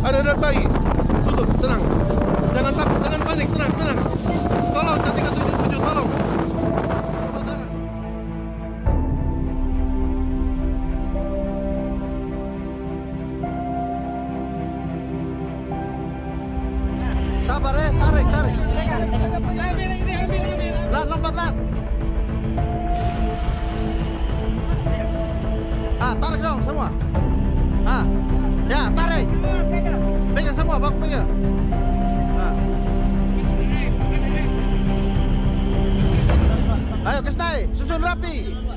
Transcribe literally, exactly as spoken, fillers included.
Ada anak bayi. Tutup, tenang. Jangan takut, jangan panik, tenang, tenang. Tolong cantik tujuh tujuh, tolong. Sabar ya, tarik, tarik. Lan, lompat lan. Ah, tarik dong semua. Ah, ya tarik. Pegang semua, baku pegang. Ah. Ayo, kes naik, susun rapi.